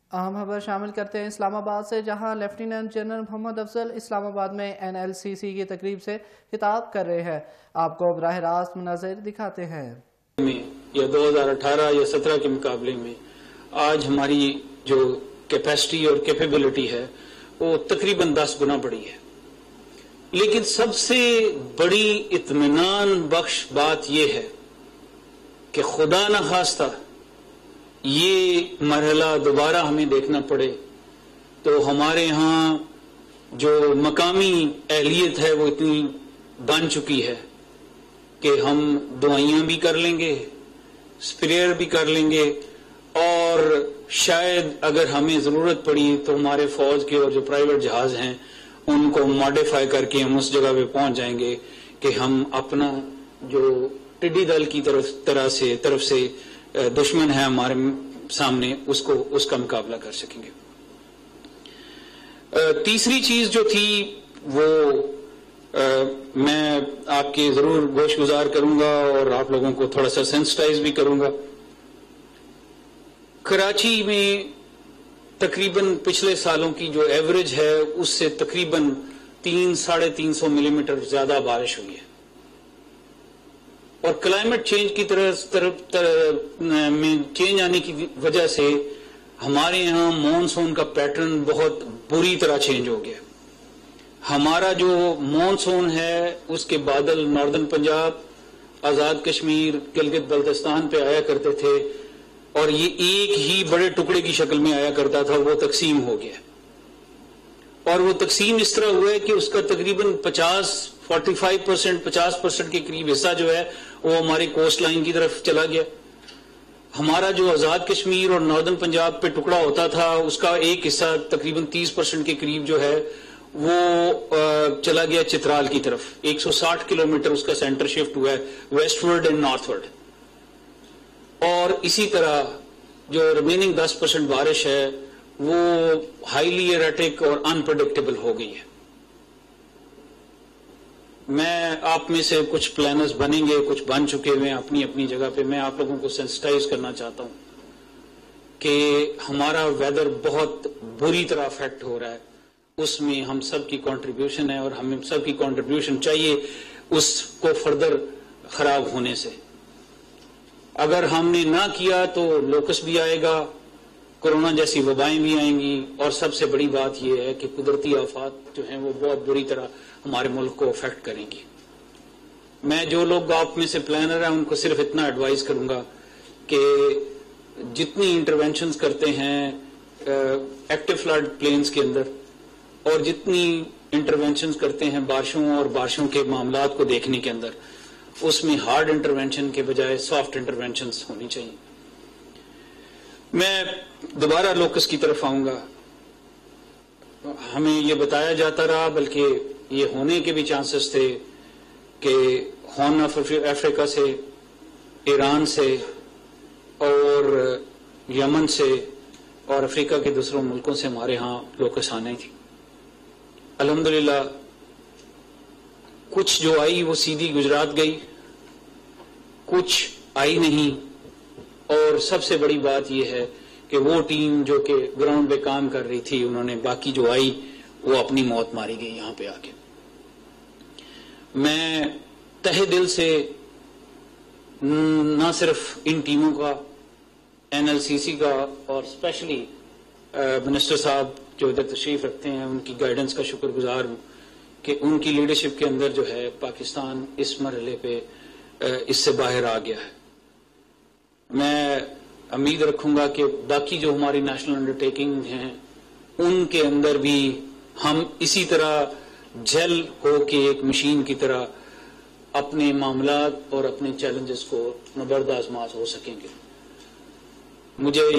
اہم خبر شامل کرتے ہیں اسلام آباد سے، جہاں لیفٹیننٹ جنرل محمد افضل اسلام آباد میں NLCC کی تقریب سے خطاب کر رہے ہیں۔ آپ کو براہ راست مناظر دکھاتے ہیں۔ یا 2018 یا 17 کے مقابلے میں آج ہماری جو کیپیسٹی اور کیپیبلٹی ہے وہ تقریباً 10 گنا بڑی ہے، لیکن سب سے بڑی اطمینان بخش بات یہ ہے کہ خدا نخواستہ یہ مرحلہ دوبارہ ہمیں دیکھنا پڑے تو ہمارے ہاں جو مقامی اہلیت ہے وہ اتنی بن چکی ہے کہ ہم دعائیاں بھی کر لیں گے، اسپریئر بھی کر لیں گے، اور شاید اگر ہمیں ضرورت پڑی تو ہمارے فوج کے اور جو پرائیویٹ جہاز ہیں ان کو ماڈیفائی کر کے ہم اس جگہ پہ پہنچ جائیں گے کہ ہم اپنا جو ٹڈی دل کی طرف سے دشمن ہے ہمارے سامنے اس کا مقابلہ کر سکیں گے۔ تیسری چیز جو تھی وہ میں آپ کے ضرور گوش گزار کروں گا اور آپ لوگوں کو تھوڑا سا سینسٹائز بھی کروں گا۔ کراچی میں تقریباً پچھلے سالوں کی جو ایوریج ہے اس سے تقریباً 300-350 ملی میٹر زیادہ بارش ہوئی ہے، اور کلائمیٹ چینج کی طرف میں چینج آنے کی وجہ سے ہمارے یہاں مانسون کا پیٹرن بہت بری طرح چینج ہو گیا۔ ہمارا جو مانسون ہے اس کے بادل ناردرن پنجاب، آزاد کشمیر، گلگت بلتستان پہ آیا کرتے تھے، اور یہ ایک ہی بڑے ٹکڑے کی شکل میں آیا کرتا تھا، وہ تقسیم ہو گیا، اور وہ تقسیم اس طرح ہوا ہے کہ اس کا تقریباً 50% کے قریب حصہ جو ہے وہ ہماری کوسٹ لائن کی طرف چلا گیا۔ ہمارا جو آزاد کشمیر اور ناردرن پنجاب پہ ٹکڑا ہوتا تھا اس کا ایک حصہ تقریباً 30% کے قریب جو ہے وہ چلا گیا چترال کی طرف۔ 160 کلومیٹر اس کا سینٹر شفٹ ہوا ہے westward and northward, اور اسی طرح جو ریمیننگ 10% بارش ہے وہ ہائیلی ایریٹک اور انپریڈکٹیبل ہو گئی ہے۔ میں آپ میں سے کچھ پلانرز بنیں گے، کچھ بن چکے ہوئے ہیں اپنی اپنی جگہ پہ۔ میں آپ لوگوں کو سینسٹائز کرنا چاہتا ہوں کہ ہمارا ویدر بہت بری طرح افیکٹ ہو رہا ہے، اس میں ہم سب کی کنٹریبیوشن ہے، اور ہمیں سب کی کنٹریبیوشن چاہیے اس کو فردر خراب ہونے سے۔ اگر ہم نے نہ کیا تو لوکس بھی آئے گا، کورونا جیسی وبائیں بھی آئیں گی، اور سب سے بڑی بات یہ ہے کہ قدرتی آفات جو ہیں وہ بہت بری طرح ہمارے ملک کو افیکٹ کریں گی۔ میں جو لوگ آپ میں سے پلانر ہیں ان کو صرف اتنا ایڈوائز کروں گا کہ جتنی انٹرونشنز کرتے ہیں ایکٹیو فلڈ پلینز کے اندر، اور جتنی انٹرونشنز کرتے ہیں بارشوں اور بارشوں کے معاملات کو دیکھنے کے اندر، اس میں ہارڈ انٹرونشن کے بجائے سافٹ انٹرونشنز ہونی چاہیے۔ میں دوبارہ لوکس کی طرف آؤں گا۔ ہمیں یہ بتایا جاتا رہا، بلکہ یہ ہونے کے بھی چانسز تھے کہ ہارن آف افریقہ سے، ایران سے اور یمن سے اور افریقہ کے دوسروں ملکوں سے ہمارے ہاں لوکس آنے تھی۔ الحمدللہ کچھ جو آئی وہ سیدھی گجرات گئی، کچھ آئی نہیں، اور سب سے بڑی بات یہ ہے کہ وہ ٹیم جو کہ گراؤنڈ پہ کام کر رہی تھی انہوں نے باقی جو آئی وہ اپنی موت ماری گئی یہاں پہ آ کے۔ میں تہہ دل سے نہ صرف ان ٹیموں کا، NLCC کا، اور اسپیشلی منسٹر صاحب جو ادھر تشریف رکھتے ہیں ان کی گائیڈنس کا شکر گزار ہوں کہ ان کی لیڈرشپ کے اندر جو ہے پاکستان اس مرحلے پہ اس سے باہر آ گیا ہے۔ میں امید رکھوں گا کہ باقی جو ہماری نیشنل انڈرٹیکنگ ہیں ان کے اندر بھی ہم اسی طرح جل ہو کے ایک مشین کی طرح اپنے معاملات اور اپنے چیلنجز کو نبرد آزماز ہو سکیں گے۔ مجھے